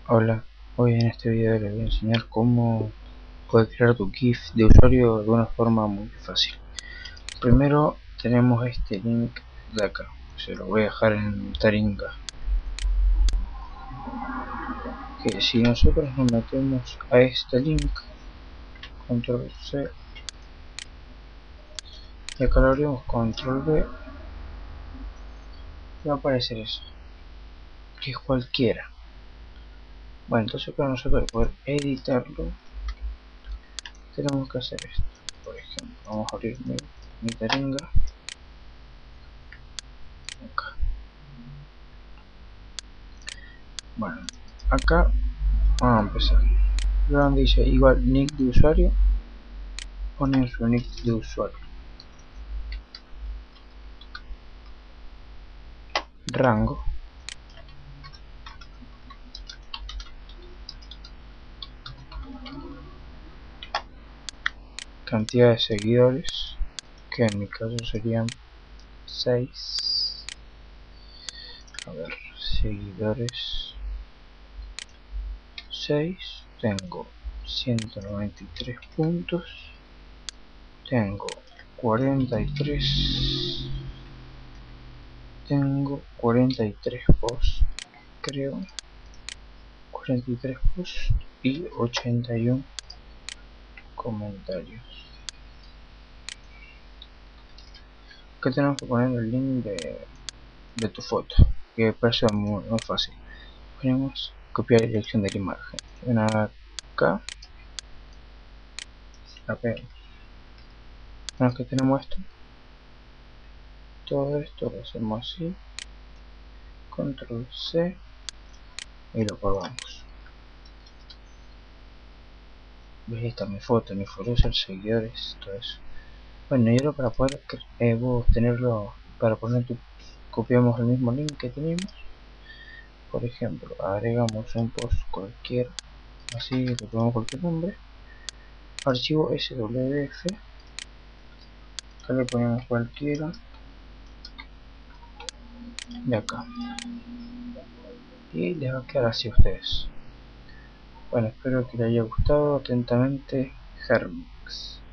Hola, hoy en este video les voy a enseñar cómo poder crear tu GIF de usuario de una forma muy fácil. Primero tenemos este link de acá, se lo voy a dejar en Taringa. Que si nosotros nos metemos a este link, control C, y acá lo abrimos, control V, va a aparecer eso, que es cualquiera. Bueno, entonces para nosotros poder editarlo tenemos que hacer esto. Por ejemplo, vamos a abrir mi Taringa acá. Bueno, acá vamos a empezar. Donde dice igual nick de usuario, ponen su nick de usuario. Rango, cantidad de seguidores, que en mi caso serían 6. A ver, seguidores 6. Tengo 193 puntos. Tengo 43. Tengo 43 posts, creo. 43 posts y 81 comentarios. Acá tenemos que poner el link de tu foto, que parece muy fácil. Ponemos copiar la dirección de la imagen. Ven acá, la pegamos. Una vez que tenemos esto, todo esto lo hacemos así, control C y lo colgamos. ¿Ves? Esta mi foto user, seguidores, todo eso. Bueno, y ahora para poder tenerlo, para poner copiamos el mismo link que teníamos. Por ejemplo, agregamos un post cualquiera, así le ponemos cualquier nombre, archivo swf, acá le ponemos cualquiera de acá y les va a quedar así a ustedes. Bueno, espero que les haya gustado. Atentamente, Hermix.